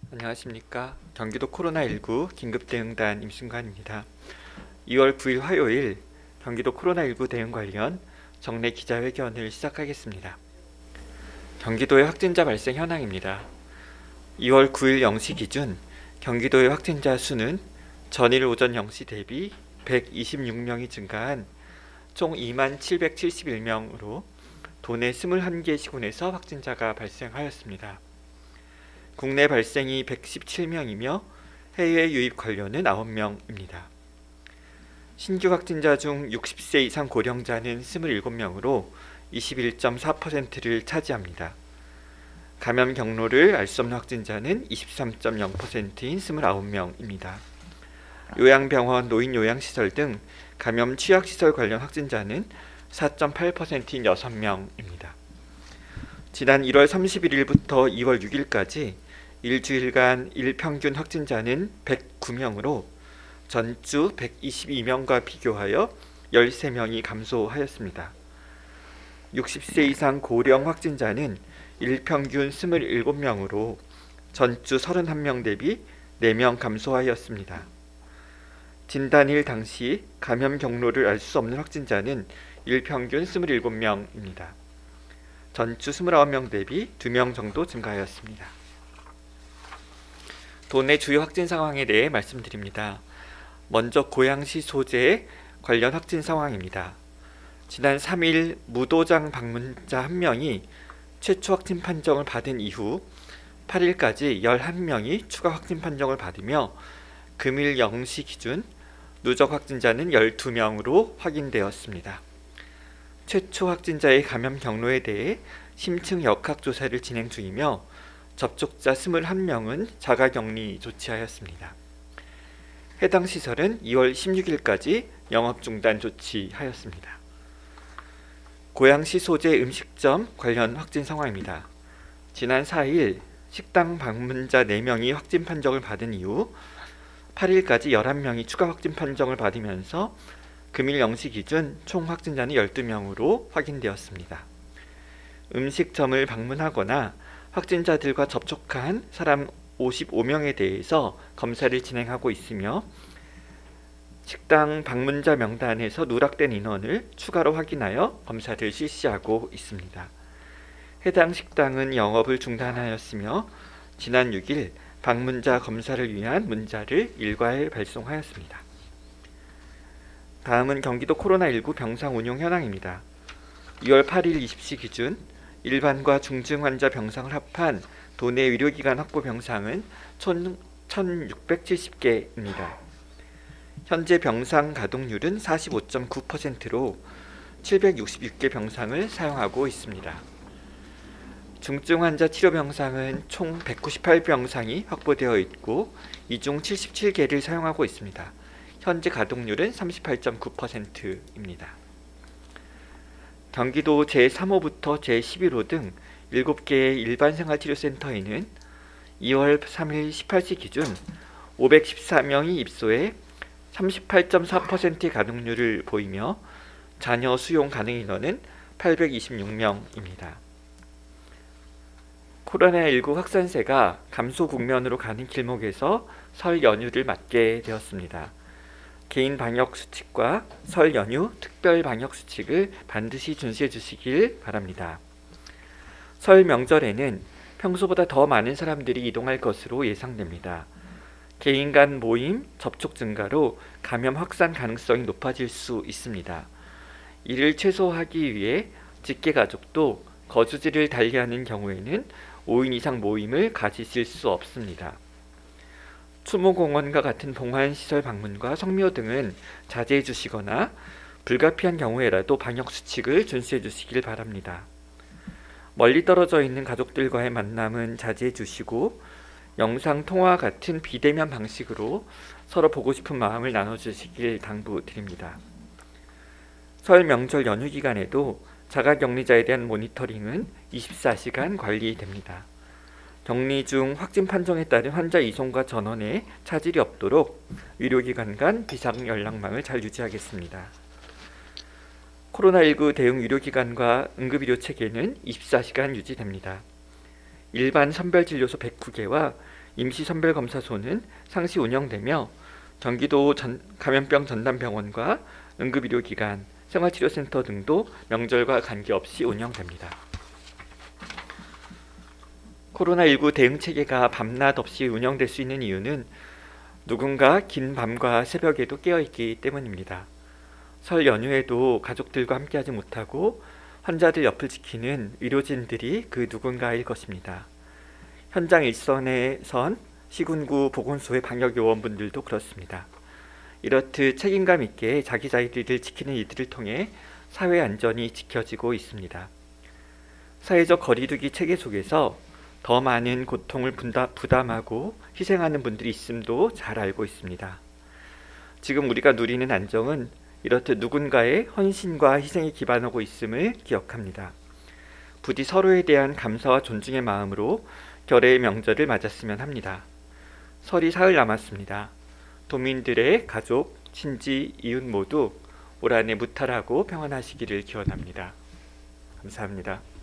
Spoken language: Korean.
안녕하십니까. 경기도 코로나19 긴급대응단 임순관입니다. 2월 9일 화요일 경기도 코로나19 대응 관련 정례 기자회견을 시작하겠습니다. 경기도의 확진자 발생 현황입니다. 2월 9일 0시 기준 경기도의 확진자 수는 전일 오전 0시 대비 126명이 증가한 총 2771명으로 도내 21개 시군에서 확진자가 발생하였습니다. 국내 발생이 117명이며 해외 유입 관련은 9명입니다. 신규 확진자 중 60세 이상 고령자는 27명으로 21.4%를 차지합니다. 감염 경로를 알 수 없는 확진자는 23.0%인 29명입니다. 요양병원, 노인요양시설 등 감염 취약시설 관련 확진자는 4.8%인 6명입니다. 지난 1월 31일부터 2월 6일까지 일주일간 일평균 확진자는 109명으로 전주 122명과 비교하여 13명이 감소하였습니다. 60세 이상 고령 확진자는 일평균 27명으로 전주 31명 대비 4명 감소하였습니다. 진단일 당시 감염 경로를 알 수 없는 확진자는 일평균 27명입니다. 전주 29명 대비 2명 정도 증가하였습니다. 도내 주요 확진 상황에 대해 말씀드립니다. 먼저 고양시 소재 관련 확진 상황입니다. 지난 3일 무도장 방문자 1명이 최초 확진 판정을 받은 이후 8일까지 11명이 추가 확진 판정을 받으며 금일 0시 기준 누적 확진자는 12명으로 확인되었습니다. 최초 확진자의 감염 경로에 대해 심층 역학조사를 진행 중이며 접촉자 21명은 자가격리 조치하였습니다. 해당 시설은 2월 16일까지 영업 중단 조치하였습니다. 고양시 소재 음식점 관련 확진 상황입니다. 지난 4일 식당 방문자 4명이 확진 판정을 받은 이후 8일까지 11명이 추가 확진 판정을 받으면서 금일 0시 기준 총 확진자는 12명으로 확인되었습니다. 음식점을 방문하거나 확진자들과 접촉한 사람 55명에 대해서 검사를 진행하고 있으며 식당 방문자 명단에서 누락된 인원을 추가로 확인하여 검사를 실시하고 있습니다. 해당 식당은 영업을 중단하였으며 지난 6일 방문자 검사를 위한 문자를 일괄 발송하였습니다. 다음은 경기도 코로나19 병상 운용 현황입니다. 2월 8일 20시 기준 일반과 중증 환자 병상을 합한 도내 의료기관 확보 병상은 1,670개입니다. 현재 병상 가동률은 45.9%로 766개 병상을 사용하고 있습니다. 중증 환자 치료 병상은 총 198병상이 확보되어 있고 이 중 77개를 사용하고 있습니다. 현재 가동률은 38.9%입니다. 경기도 제3호부터 제11호 등 7개의 일반생활치료센터에는 2월 3일 18시 기준 514명이 입소해 38.4%의 가동률을 보이며 잔여 수용 가능 인원은 826명입니다. 코로나19 확산세가 감소 국면으로 가는 길목에서 설 연휴를 맞게 되었습니다. 개인 방역 수칙과 설 연휴 특별 방역 수칙을 반드시 준수해 주시길 바랍니다. 설 명절에는 평소보다 더 많은 사람들이 이동할 것으로 예상됩니다. 개인 간 모임, 접촉 증가로 감염 확산 가능성이 높아질 수 있습니다. 이를 최소화하기 위해 직계가족도 거주지를 달리하는 경우에는 5인 이상 모임을 가지실 수 없습니다. 추모공원과 같은 봉환시설 방문과 성묘 등은 자제해 주시거나 불가피한 경우에라도 방역수칙을 준수해 주시길 바랍니다. 멀리 떨어져 있는 가족들과의 만남은 자제해 주시고 영상통화와 같은 비대면 방식으로 서로 보고 싶은 마음을 나눠주시길 당부드립니다. 설 명절 연휴 기간에도 자가격리자에 대한 모니터링은 24시간 관리됩니다. 격리 중 확진 판정에 따른 환자 이송과 전원에 차질이 없도록 의료기관 간 비상연락망을 잘 유지하겠습니다. 코로나19 대응 의료기관과 응급의료체계는 24시간 유지됩니다. 일반 선별진료소 109개와 임시선별검사소는 상시 운영되며 경기도 감염병 전담병원과 응급의료기관, 생활치료센터 등도 명절과 관계없이 운영됩니다. 코로나19 대응체계가 밤낮 없이 운영될 수 있는 이유는 누군가 긴 밤과 새벽에도 깨어있기 때문입니다. 설 연휴에도 가족들과 함께하지 못하고 환자들 옆을 지키는 의료진들이 그 누군가일 것입니다. 현장 일선에 선 시군구 보건소의 방역요원분들도 그렇습니다. 이렇듯 책임감 있게 자기 자리를 지키는 이들을 통해 사회 안전이 지켜지고 있습니다. 사회적 거리두기 체계 속에서 더 많은 고통을 부담하고 희생하는 분들이 있음도 잘 알고 있습니다. 지금 우리가 누리는 안정은 이렇듯 누군가의 헌신과 희생에 기반하고 있음을 기억합니다. 부디 서로에 대한 감사와 존중의 마음으로 결의의 명절을 맞았으면 합니다. 설이 사흘 남았습니다. 도민들의 가족, 친지, 이웃 모두 올 한해 무탈하고 평안하시기를 기원합니다. 감사합니다.